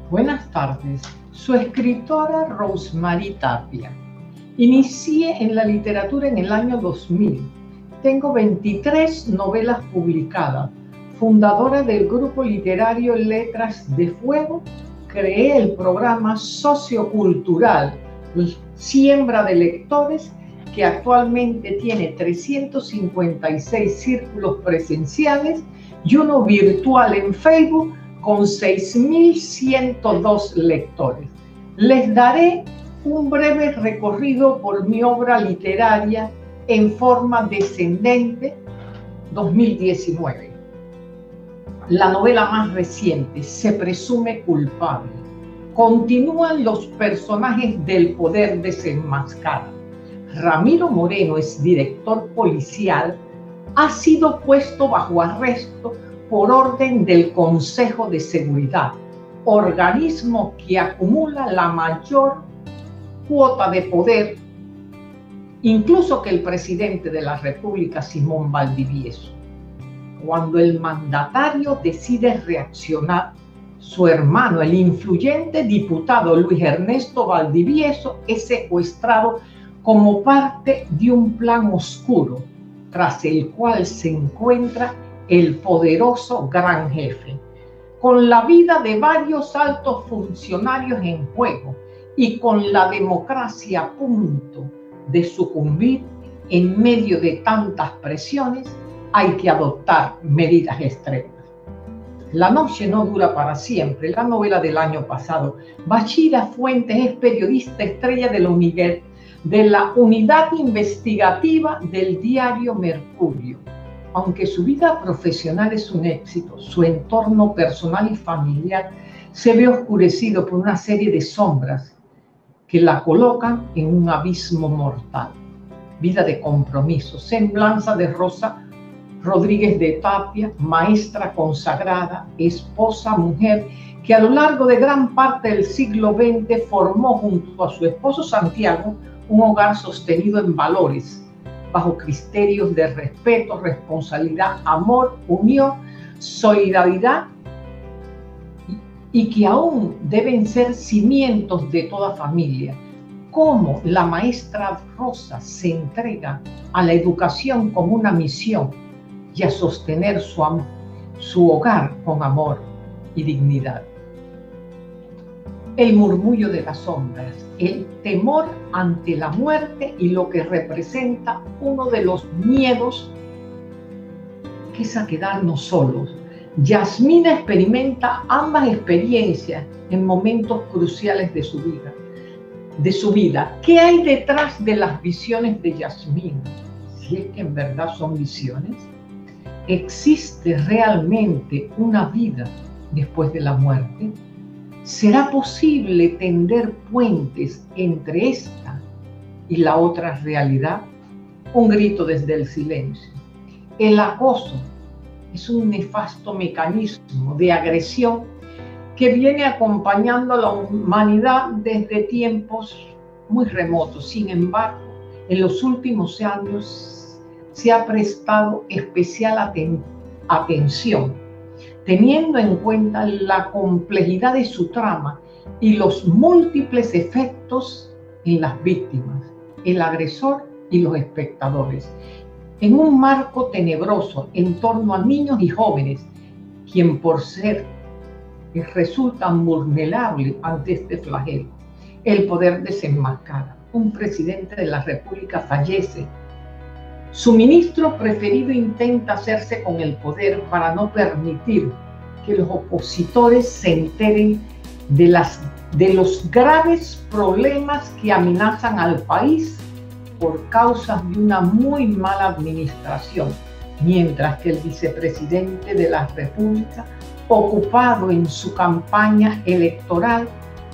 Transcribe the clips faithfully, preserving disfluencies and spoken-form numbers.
Buenas tardes. Su escritora Rosemary Tapia. Inicié en la literatura en el año dos mil. Tengo veintitrés novelas publicadas. Fundadora del grupo literario Letras de Fuego, creé el programa sociocultural Siembra de Lectores, que actualmente tiene trescientos cincuenta y seis círculos presenciales y uno virtual en Facebook con seis mil ciento dos lectores. Les daré un breve recorrido por mi obra literaria en forma descendente. Dos mil diecinueve. La novela más reciente, Se presume culpable. Continúan los personajes del poder desenmascarado. Ramiro Moreno es director policial, ha sido puesto bajo arresto por orden del Consejo de Seguridad, organismo que acumula la mayor cuota de poder, incluso que el presidente de la República, Simón Valdivieso. Cuando el mandatario decide reaccionar, su hermano, el influyente diputado Luis Ernesto Valdivieso, es secuestrado como parte de un plan oscuro, tras el cual se encuentra el poderoso gran jefe. Con la vida de varios altos funcionarios en juego y con la democracia a punto de sucumbir en medio de tantas presiones, hay que adoptar medidas extremas. La noche no dura para siempre, la novela del año pasado. Bachira Fuentes es periodista estrella de la, unidad, de la unidad investigativa del diario Mercurio. Aunque su vida profesional es un éxito, su entorno personal y familiar se ve oscurecido por una serie de sombras que la colocan en un abismo mortal. Vida de compromiso, semblanza de Rosa Rodríguez de Tapia, maestra consagrada, esposa, mujer, que a lo largo de gran parte del siglo veinte formó junto a su esposo Santiago un hogar sostenido en valores, bajo criterios de respeto, responsabilidad, amor, unión, solidaridad, y que aún deben ser cimientos de toda familia. Cómo la maestra Rosa se entrega a la educación como una misión y a sostener su, su hogar con amor y dignidad. El murmullo de las sombras, el temor ante la muerte y lo que representa uno de los miedos, que es a quedarnos solos. Yasmina experimenta ambas experiencias en momentos cruciales de su vida. De su vida. ¿Qué hay detrás de las visiones de Yasmina? Si es que en verdad son visiones. ¿Existe realmente una vida después de la muerte? ¿Será posible tender puentes entre esta y la otra realidad? Un grito desde el silencio. El acoso es un nefasto mecanismo de agresión que viene acompañando a la humanidad desde tiempos muy remotos. Sin embargo, en los últimos años se ha prestado especial aten- atención, teniendo en cuenta la complejidad de su trama y los múltiples efectos en las víctimas, el agresor y los espectadores, en un marco tenebroso en torno a niños y jóvenes, quien por ser resultan vulnerables ante este flagelo. El poder desenmascara. Un presidente de la República fallece. Su ministro preferido intenta hacerse con el poder para no permitir que los opositores se enteren de, las, de los graves problemas que amenazan al país por causa de una muy mala administración, mientras que el vicepresidente de la República, ocupado en su campaña electoral,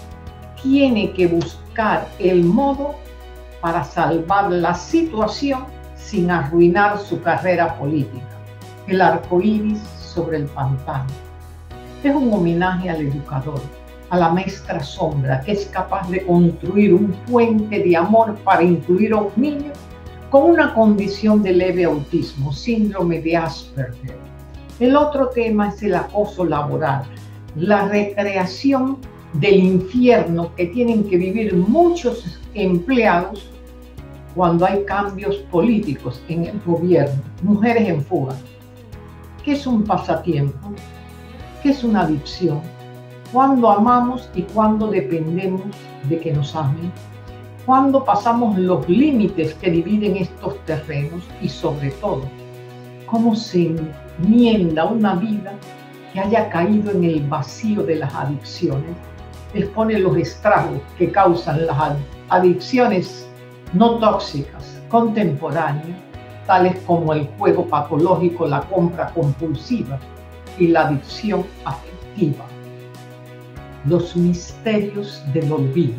tiene que buscar el modo para salvar la situación sin arruinar su carrera política. El arco iris sobre el pantano es un homenaje al educador, a la maestra sombra, que es capaz de construir un puente de amor para incluir a un niño con una condición de leve autismo, síndrome de Asperger. El otro tema es el acoso laboral, la recreación del infierno que tienen que vivir muchos empleados cuando hay cambios políticos en el gobierno. Mujeres en fuga. ¿Qué es un pasatiempo? ¿Qué es una adicción? ¿Cuándo amamos y cuándo dependemos de que nos amen? ¿Cuándo pasamos los límites que dividen estos terrenos? Y sobre todo, ¿cómo se enmienda una vida que haya caído en el vacío de las adicciones? Expone los estragos que causan las adicciones no tóxicas, contemporáneas, tales como el juego patológico, la compra compulsiva y la adicción afectiva. Los misterios del olvido.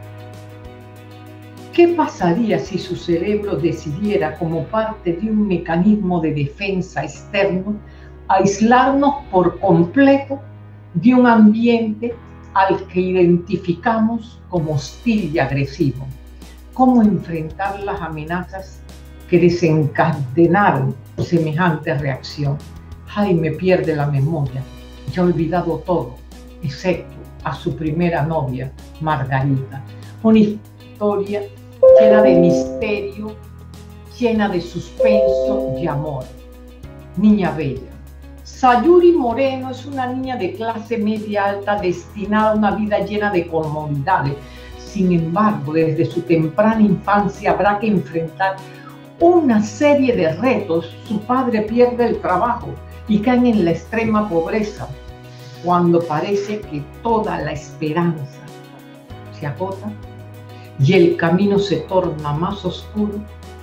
¿Qué pasaría si su cerebro decidiera, como parte de un mecanismo de defensa externo, aislarnos por completo de un ambiente al que identificamos como hostil y agresivo? ¿Cómo enfrentar las amenazas que desencadenaron semejante reacción? Jaime pierde la memoria, ya ha olvidado todo, excepto a su primera novia, Margarita. Una historia llena de misterio, llena de suspenso y amor. Niña bella. Sayuri Moreno es una niña de clase media alta destinada a una vida llena de comodidades. Sin embargo, desde su temprana infancia habrá que enfrentar una serie de retos. Su padre pierde el trabajo y caen en la extrema pobreza. Cuando parece que toda la esperanza se agota y el camino se torna más oscuro,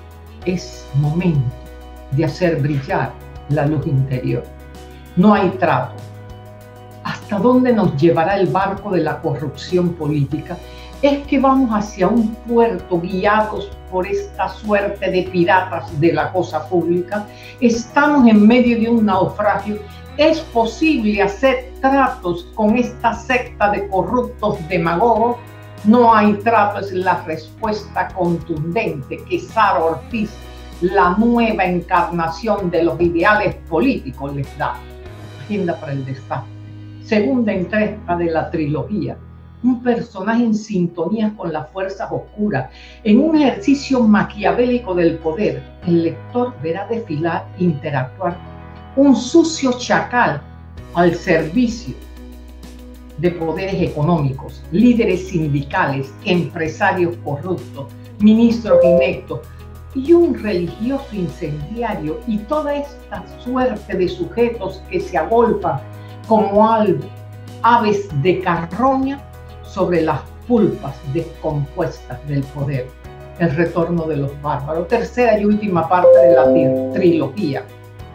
es momento de hacer brillar la luz interior. No hay trato. ¿Hasta dónde nos llevará el barco de la corrupción política? ¿Es que vamos hacia un puerto guiados por esta suerte de piratas de la cosa pública? ¿Estamos en medio de un naufragio? ¿Es posible hacer tratos con esta secta de corruptos demagogos? No hay trato, es la respuesta contundente que Sara Ortiz, la nueva encarnación de los ideales políticos, les da. Agenda para el desastre. Segunda entrega de la trilogía. Un personaje en sintonía con las fuerzas oscuras. En un ejercicio maquiavélico del poder, el lector verá desfilar, interactuar un sucio chacal al servicio de poderes económicos, líderes sindicales, empresarios corruptos, ministros ineptos y un religioso incendiario, y toda esta suerte de sujetos que se agolpan como aves de carroña sobre las pulpas descompuestas del poder. El retorno de los bárbaros. Tercera y última parte de la trilogía.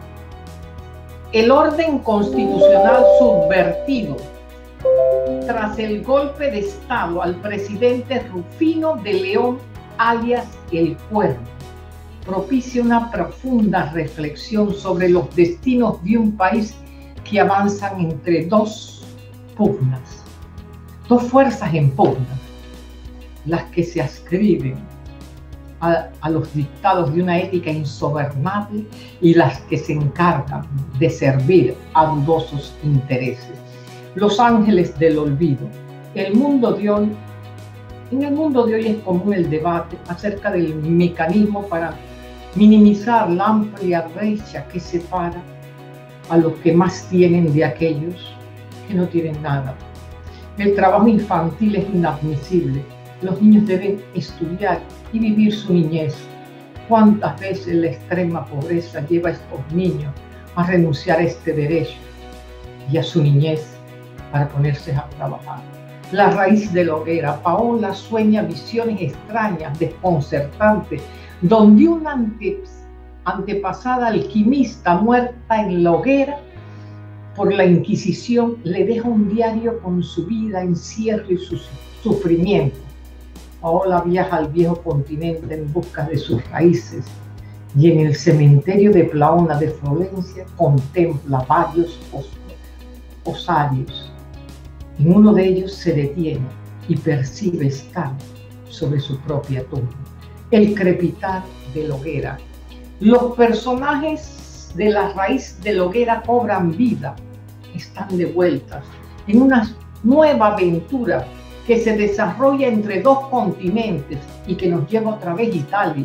El orden constitucional subvertido tras el golpe de Estado al presidente Rufino de León, alias El Cuervo, propicia una profunda reflexión sobre los destinos de un país que avanzan entre dos pugnas, dos fuerzas en pugna, las que se adscriben a, a los dictados de una ética insobornable y las que se encargan de servir a dudosos intereses. Los ángeles del olvido. El mundo de hoy, en el mundo de hoy es común el debate acerca del mecanismo para minimizar la amplia brecha que separa a los que más tienen de aquellos que no tienen nada. El trabajo infantil es inadmisible. Los niños deben estudiar y vivir su niñez. ¿Cuántas veces la extrema pobreza lleva a estos niños a renunciar a este derecho y a su niñez para ponerse a trabajar? La raíz de la hoguera. Paola sueña visiones extrañas, desconcertantes, donde una ante, antepasada alquimista muerta en la hoguera por la Inquisición le deja un diario con su vida, encierro y su sufrimiento. Paola viaja al viejo continente en busca de sus raíces y en el cementerio de Plaona de Florencia contempla varios osarios. En uno de ellos se detiene y percibe estar sobre su propia tumba. El crepitar de la hoguera. Los personajes de la raíz de la hoguera cobran vida, están de vueltas en una nueva aventura que se desarrolla entre dos continentes y que nos lleva otra vez a Italia,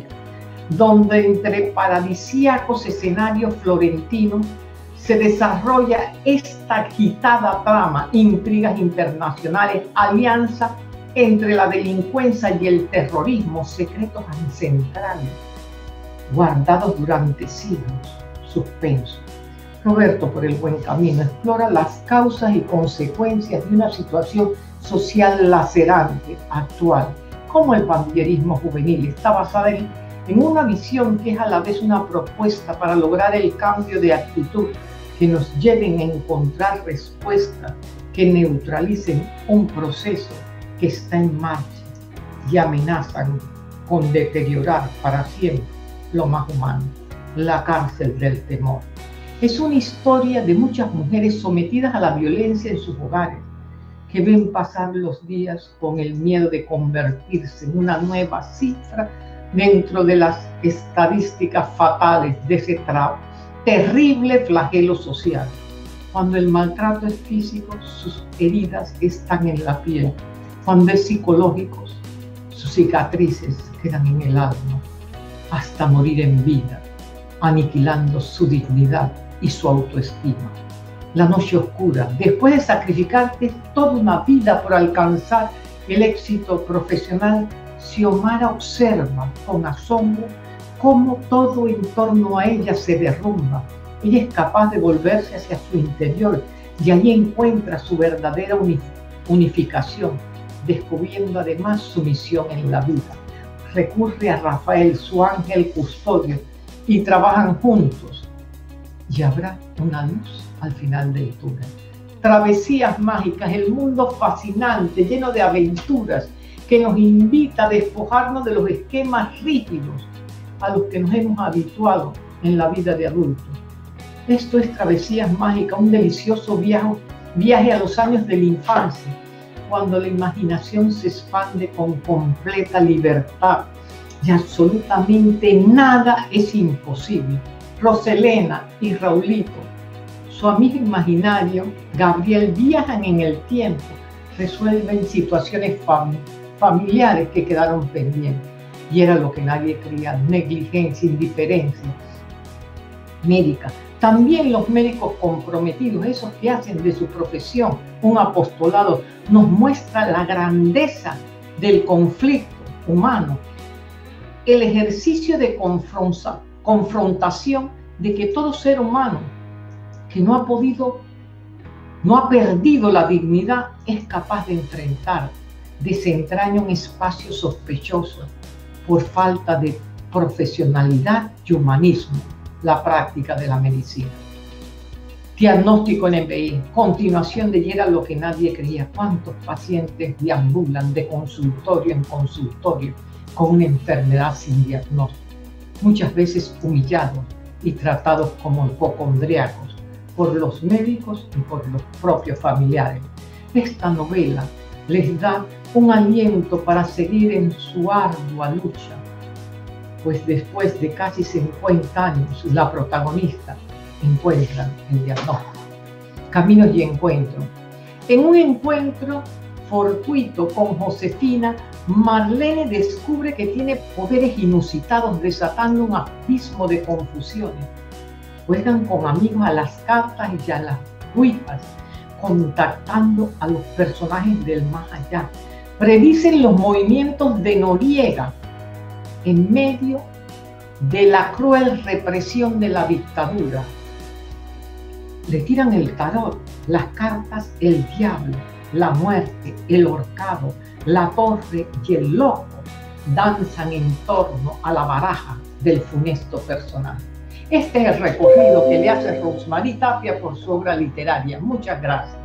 donde entre paradisíacos escenarios florentinos se desarrolla esta agitada trama, intrigas internacionales, alianza entre la delincuencia y el terrorismo, secretos ancestrales, guardados durante siglos, suspensos. Roberto por el buen camino explora las causas y consecuencias de una situación social lacerante, actual, como el pandillerismo juvenil. Está basada en, en una visión que es a la vez una propuesta para lograr el cambio de actitud que nos lleven a encontrar respuestas que neutralicen un proceso que está en marcha y amenazan con deteriorar para siempre lo más humano, la cárcel del temor. Es una historia de muchas mujeres sometidas a la violencia en sus hogares, que ven pasar los días con el miedo de convertirse en una nueva cifra dentro de las estadísticas fatales de ese trabajo, terrible flagelo social. Cuando el maltrato es físico, sus heridas están en la piel. Cuando es psicológico, sus cicatrices quedan en el alma, hasta morir en vida, aniquilando su dignidad y su autoestima. La noche oscura, después de sacrificarte toda una vida por alcanzar el éxito profesional, Xiomara observa con asombro cómo todo en torno a ella se derrumba. Ella es capaz de volverse hacia su interior y allí encuentra su verdadera unificación, descubriendo además su misión en la vida. Recurre a Rafael, su ángel custodio, y trabajan juntos. Y habrá una luz al final del túnel. Travesías mágicas, el mundo fascinante, lleno de aventuras, que nos invita a despojarnos de los esquemas rígidos a los que nos hemos habituado en la vida de adultos. Esto es Travesías Mágicas, un delicioso viaje, viaje a los años de la infancia, cuando la imaginación se expande con completa libertad y absolutamente nada es imposible. Roselena y Raulito, su amigo imaginario, Gabriel, viajan en el tiempo, resuelven situaciones fam familiares que quedaron pendientes. Y era lo que nadie creía, negligencia, indiferencia médica. También los médicos comprometidos, esos que hacen de su profesión un apostolado, nos muestra la grandeza del conflicto humano, el ejercicio de confronta, confrontación de que todo ser humano que no ha podido, no ha perdido la dignidad, es capaz de enfrentar, desentraña un espacio sospechoso por falta de profesionalidad y humanismo, la práctica de la medicina. Diagnóstico en M B I, continuación de ayer a lo que nadie creía. ¿Cuántos pacientes deambulan de consultorio en consultorio con una enfermedad sin diagnóstico? Muchas veces humillados y tratados como hipocondríacos por los médicos y por los propios familiares. Esta novela les da un aliento para seguir en su ardua lucha, pues después de casi cincuenta años, la protagonista encuentra el diagnóstico. Caminos y encuentro. En un encuentro fortuito con Josefina, Marlene descubre que tiene poderes inusitados, desatando un abismo de confusiones. Juegan con amigos a las cartas y a las ouijas, contactando a los personajes del más allá. Predicen los movimientos de Noriega en medio de la cruel represión de la dictadura. Le tiran el tarot, las cartas, el diablo, la muerte, el horcado, la torre y el loco danzan en torno a la baraja del funesto personaje. Este es el recorrido que le hace Rosmarie Tapia por su obra literaria. Muchas gracias.